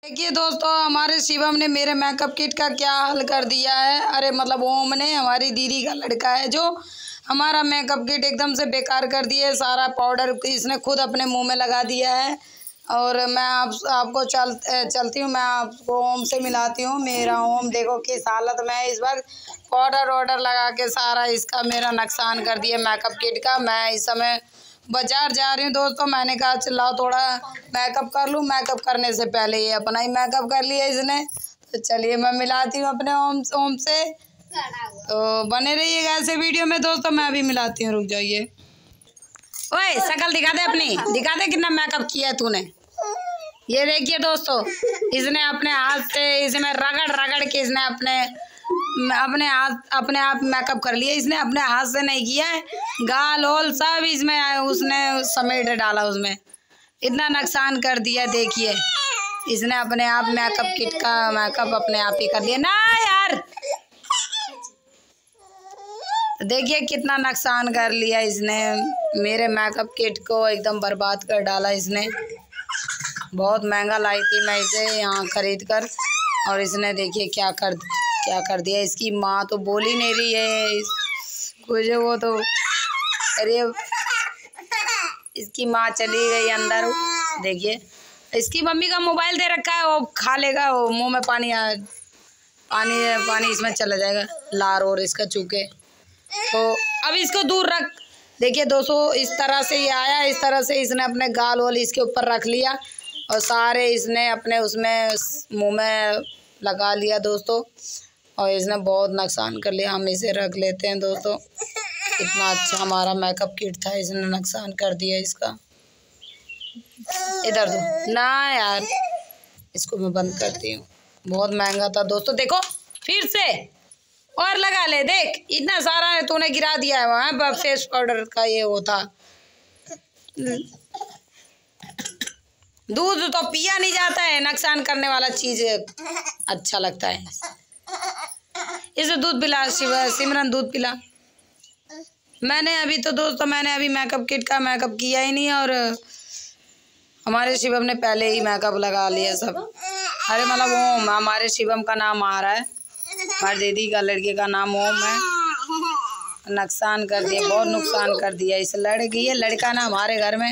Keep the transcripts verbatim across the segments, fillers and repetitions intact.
देखिए दोस्तों, हमारे शिवम ने मेरे मेकअप किट का क्या हाल कर दिया है। अरे मतलब ओम ने, हमारी दीदी का लड़का है जो हमारा मेकअप किट एकदम से बेकार कर दिया है। सारा पाउडर इसने खुद अपने मुंह में लगा दिया है। और मैं आप आपको चल चलती हूँ, मैं आपको ओम से मिलाती हूँ। मेरा ओम देखो किस हालत में है इस वक्त। पाउडर वाउडर लगा के सारा इसका मेरा नुकसान कर दिया मेकअप किट का। मैं इस समय बाजार जा रही हूँ दोस्तों। मैंने कहा चलाओ थोड़ा मेकअप कर लूँ। मेकअप करने से पहले ये अपना ही मेकअप कर लिया इसने। तो चलिए मैं मिलाती हूँ अपने ओम ओम से। तो बने रहिएगा ऐसे वीडियो में दोस्तों। मैं अभी मिलाती हूँ, रुक जाइए। ओए शक्ल दिखा दे अपनी, दिखा दे कितना मेकअप किया है तूने। ये देखिए दोस्तों, इसने अपने हाथ से इसमें रगड़ रगड़ के इसने अपने अपने हाथ अपने आप मेकअप कर लिया। इसने अपने हाथ से नहीं किया है, गाल होल सब इसमें उसने समेट डाला, उसमें इतना नुकसान कर दिया। देखिए इसने अपने आप मेकअप किट का मेकअप अपने आप ही कर लिया ना यार। देखिए कितना नुकसान कर लिया इसने, मेरे मेकअप किट को एकदम बर्बाद कर डाला इसने। बहुत महंगा लाई थी मैं इसे यहाँ खरीद कर, और इसने देखिए क्या कर क्या कर दिया। इसकी माँ तो बोल ही नहीं रही है कुछ, वो तो अरे इसकी माँ चली गई अंदर। देखिए इसकी मम्मी का मोबाइल दे रखा है, वो खा लेगा, वो मुंह में पानी आ, पानी पानी इसमें चला जाएगा, लार और इसका चूके। तो अब इसको दूर रख। देखिए दोस्तों, इस तरह से ये आया, इस तरह से इसने अपने गाल वाल इसके ऊपर रख लिया और सारे इसने अपने उसमें मुंह में लगा लिया दोस्तों। और इसने बहुत नुकसान कर लिया। हम इसे रख लेते हैं दोस्तों। इतना अच्छा हमारा मेकअप किट था, इसने नुकसान कर दिया इसका। इधर दो ना यार, इसको मैं बंद करती हूँ। बहुत महंगा था दोस्तों। देखो फिर से और लगा ले, देख इतना सारा तूने गिरा दिया है वहाँ फेस पाउडर का। ये वो था, दूध तो पिया नहीं जाता है, नुकसान करने वाला चीज अच्छा लगता है। इसे दूध पिला सिमरन, दूध पिला। मैंने अभी तो दोस्तों मैंने अभी मेकअप किट का मेकअप किया ही नहीं, और हमारे शिवम ने पहले ही मेकअप लगा लिया सब। अरे मतलब ओम, हमारे शिवम का नाम आ रहा है, हमारी दीदी का लड़के का नाम ओम है। नुकसान कर दिया, बहुत नुकसान कर दिया इस लड़की। ये लड़का ना हमारे घर में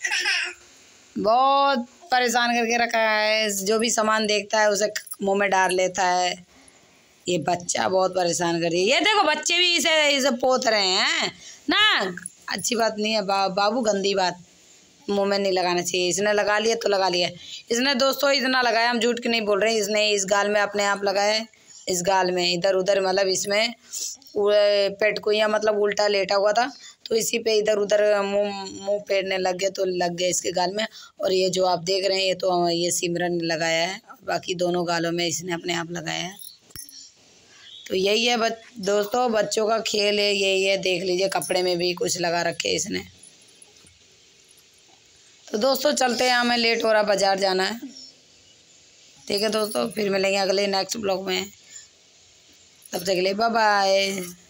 बहुत परेशान करके रखा है। जो भी सामान देखता है उसे मुंह में डाल लेता है। ये बच्चा बहुत परेशान कर रही है। ये देखो बच्चे भी इसे इसे पोत रहे हैं ना, अच्छी बात नहीं है बा, बाबू गंदी बात, मुंह में नहीं लगाना चाहिए। इसने लगा लिया तो लगा लिया। इसने दोस्तों इतना लगाया, हम झूठ के नहीं बोल रहे हैं। इसने इस गाल में अपने आप लगाया है, इस गाल में इधर उधर, मतलब इसमें पेट को या मतलब उल्टा लेटा हुआ था तो इसी पे इधर उधर मुंह मुंह फेरने लग गए तो लग गए इसके गाल में। और ये जो आप देख रहे हैं ये तो ये सिमरन ने लगाया है, बाकी दोनों गालों में इसने अपने आप लगाया है। तो यही है बच, दोस्तों बच्चों का खेल है यही है। देख लीजिए कपड़े में भी कुछ लगा रखे इसने। तो दोस्तों चलते हैं, हमें लेट हो रहा, बाजार जाना है। ठीक है दोस्तों, फिर मिलेंगे अगले नेक्स्ट ब्लॉग में। तब तक के लिए बाय बाय।